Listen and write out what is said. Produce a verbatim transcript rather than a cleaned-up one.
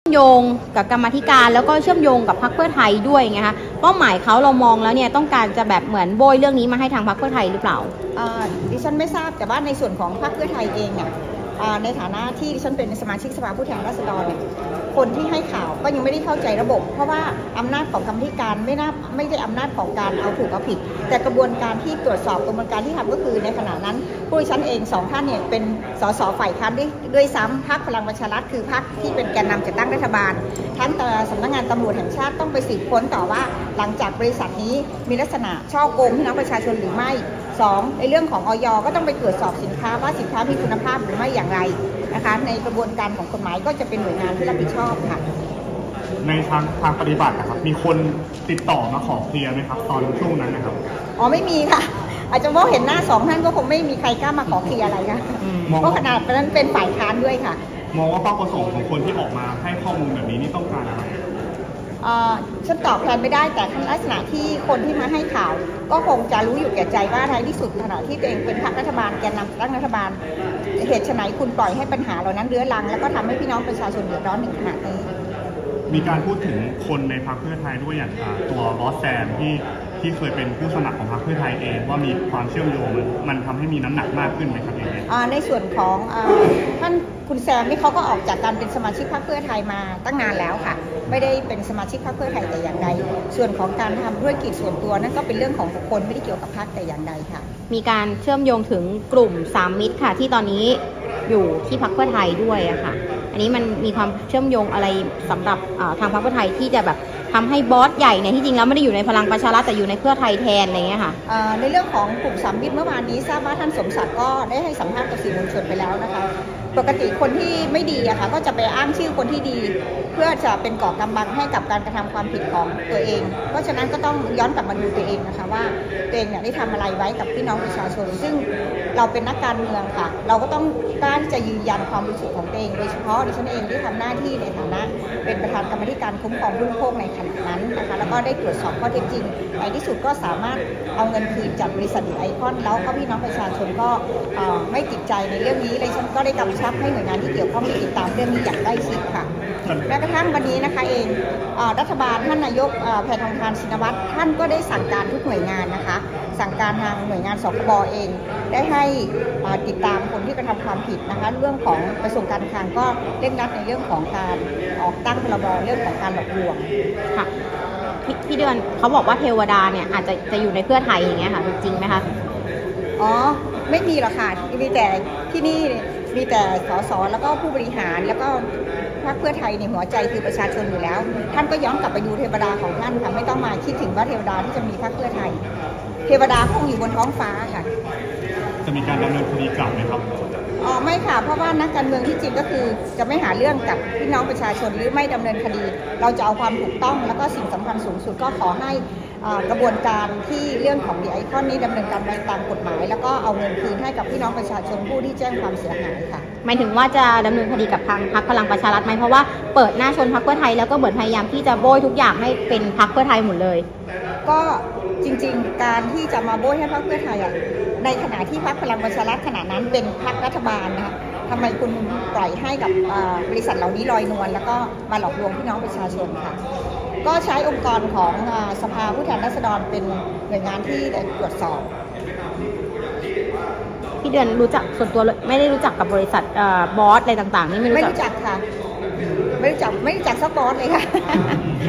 โยงกับกรรมาธิการแล้วก็เชื่อมโยงกับพรรคเพื่อไทยด้วยไงคะเป้าหมายเขาเรามองแล้วเนี่ยต้องการจะแบบเหมือนโบยเรื่องนี้มาให้ทางพรรคเพื่อไทยหรือเปล่าดิฉันไม่ทราบแต่ว่าในส่วนของพรรคเพื่อไทยเองเนี่ยในฐานะที่ดิฉันเป็นสมาชิกสภาผู้แทนราษฎรเนี่ยคนที่ให้ข่าวก็ยังไม่ได้เข้าใจระบบเพราะว่าอำนาจของกรรมธิการไม่น่าไม่ได้อำนาจของการเอาถูกเอาผิดแต่กระบวนการที่ตรวจสอบกระบวนการที่ทำก็คือในขณะนั้นผู้ดิฉันเองสองท่านเนี่ยเป็นสสฝ่ายค้านด้วยด้วยซ้ำพรรคพลังประชารัฐคือพรรคที่เป็นแกนนำจัดตั้งรัฐบาลทั้งสำนักงานตำรวจแห่งชาติต้องไปสืบค้นต่อว่าหลังจากบริษัทนี้มีลักษณะช่อโกงพี่น้องประชาชนหรือไม่สองในเรื่องของอย.ก็ต้องไปตรวจสอบสินค้าว่าสินค้ามีคุณภาพหรือไม่อย่างไรนะคะในกระบวนการของกฎหมายก็จะเป็นหน่วยงานที่รับผิดชอบค่ะในทางทางปฏิบัตินะครับมีคนติดต่อมาขอเคลียร์ไหมครับตอนช่วงนั้นนะครับอ๋อไม่มีค่ะอาจจะมองเห็นหน้าสองท่านก็คงไม่มีใครกล้ามาขอเคลียร์อะไรนะเพราะขนาดนั้นเป็นฝ่ายค้านด้วยค่ะมองว่าเป้าประสงค์ของคนที่ออกมาให้ข้อมูลแบบนี้นี่ต้องการอะไรฉันตอบแทนไม่ได้แต่ลักษณะที่คนที่มาให้ข่าวก็คงจะรู้อยู่แก่ใจว่าท้ายที่สุดขณะที่ตัวเองเป็นพรรครัฐบาลแกนนำตั้งรัฐบาลเหตุไฉนคุณปล่อยให้ปัญหาเหล่านั้นเรื้อรังแล้วก็ทำให้พี่น้องประชาชนเดือดร้อนถึงขนาดนี้มีการพูดถึงคนในพรรคเพื่อไทยด้วยอย่างตัวบอสแซมที่ที่เคยเป็นผู้สมัครของพรรคเพื่อไทยเองว่ามีความเชื่อมโยงมันทำให้มีน้ำหนักมากขึ้นไหมครับเองในส่วนของท่านคุณแซมนี่เขาก็ออกจากการเป็นสมาชิกพรรคเพื่อไทยมาตั้งนานแล้วค่ะไม่ได้เป็นสมาชิกพรรคเพื่อไทยแต่อย่างใดส่วนของการทำธุรกิจส่วนตัวนั่นก็เป็นเรื่องของบุคคลไม่ได้เกี่ยวกับพรรคแต่อย่างใดค่ะมีการเชื่อมโยงถึงกลุ่มสามมิตรค่ะที่ตอนนี้อยู่ที่พรรคเพื่อไทยด้วยอะค่ะอันนี้มันมีความเชื่อมโยงอะไรสำหรับทางพรรคเพื่อไทยที่จะแบบทำให้บอสใหญ่เนี่ยที่จริงแล้วไม่ได้อยู่ในพลังประชารัฐแต่อยู่ในเพื่อไทยแทนอะไรเงี้ยค่ะในเรื่องของกลุ่มสามมิตรเมื่อวานนี้ทราบว่าท่านสมศักดิ์ก็ได้ให้สัมภาษณ์กับสื่อมวลชนไปแล้วนะคะปกติคนที่ไม่ดีอะค่ะก็จะไปอ้างชื่อคนที่ดีเพื่อจะเป็นก่อกำบังให้กับการกระทำความผิดของตัวเองเพราะฉะนั้นก็ต้องย้อนกลับมาดูตัวเองนะคะว่าตัวเองเนี่ยได้ทำอะไรไว้กับพี่น้องประชาชนซึ่งเราเป็นนักการเมืองค่ะเราก็ต้องกล้าที่จะยืนยันความรู้สึกของตัวเองโดยเฉพาะดิฉันเองที่ทำหน้าที่ในฐานะเป็นประธานกรรมธิการคุ้มครองผู้บริโภคในขณะนั้นนะคะแล้วก็ได้ตรวจสอบข้อเท็จจริงในที่สุดก็สามารถเอาเงินคืนจากบริษัทไอคอนแล้วก็พี่น้องประชาชนก็ไม่ติดใจในเรื่องนี้เลยฉันก็ได้กำชับให้หน่วยงานที่เกี่ยวข้องติดตามเรื่องนี้อย่างใกล้ชิดค่ะแม้กระทั่งวันนี้นะคะเองรัฐบาลท่านนายกแพทองธารชินวัตรท่านก็ได้สั่งการทุกหน่วยงานนะคะสั่งการทางหน่วยงานสคบเองได้ให้ติดตามคนที่กระทำความผิดนะคะเรื่องของกระทรวงการคลังก็เร่งรัดในเรื่องของการออกตั้งพรบเรื่องของการหลอกลวงค่ะพี่เดือนเขาบอกว่าเทวดาเนี่ยอาจจะจะอยู่ในเพื่อไทยอย่างเงี้ยค่ะจริงไหมคะอ๋อไม่มีหรอกค่ะมีแต่ที่นี่มีแต่สสแล้วก็ผู้บริหารแล้วก็พรรคเพื่อไทยในหัวใจคือประชาชนอยู่แล้วท่านก็ย้อนกลับไปดูเทวดาของท่านค่ะไม่ต้องมาคิดถึงว่าเทวดาที่จะมีพรรคเพื่อไทยเทวดาคงอยู่บนท้องฟ้าค่ะจะมีการดำเนินคดีกลับไหมครับอ๋อไม่ค่ะเพราะว่านักการเมืองที่จริงก็คือจะไม่หาเรื่องกับพี่น้องประชาชนหรือไม่ดำเนินคดีเราจะเอาความถูกต้องแล้วก็สิ่งสำคัญสูงสุดก็ขอให้กระบวนการที่เรื่องของดีไอคอนนี้ดำเนินการไปตามกฎหมายแล้วก็เอาเงินคืนให้กับพี่น้องประชาชนผู้ที่แจ้งความเสียหายค่ะหมายถึงว่าจะดำเนินคดีกับทางพรรคพลังประชารัฐไหมเพราะว่าเปิดหน้าชนพรรคเพื่อไทยแล้วก็เหมือนพยายามที่จะโบยทุกอย่างให้เป็นพรรคเพื่อไทยหมดเลยก็จริงๆการที่จะมาโบยให้พรรคเพื่อไทยอ่ะในขณะที่พรรคพลังประชารัฐขณะนั้นเป็นพรรครัฐบาลนะคะทำไมคุณปล่อยให้กับบริษัทเหล่านี้ลอยนวลแล้วก็มาหลอกลวงพี่น้องประชาชนค่ะก็ใช้องค์กรของสภาผู้แทนราษฎรเป็นหน่วยงานที่ตรวจสอบพี่เดือนรู้จักส่วนตัวไม่ได้รู้จักกับบริษัทบอสอะไรต่างๆนี่ไม่รู้จักไม่รู้จักค่ะไม่รู้จักไม่รู้จักซับบอสเลยค่ะ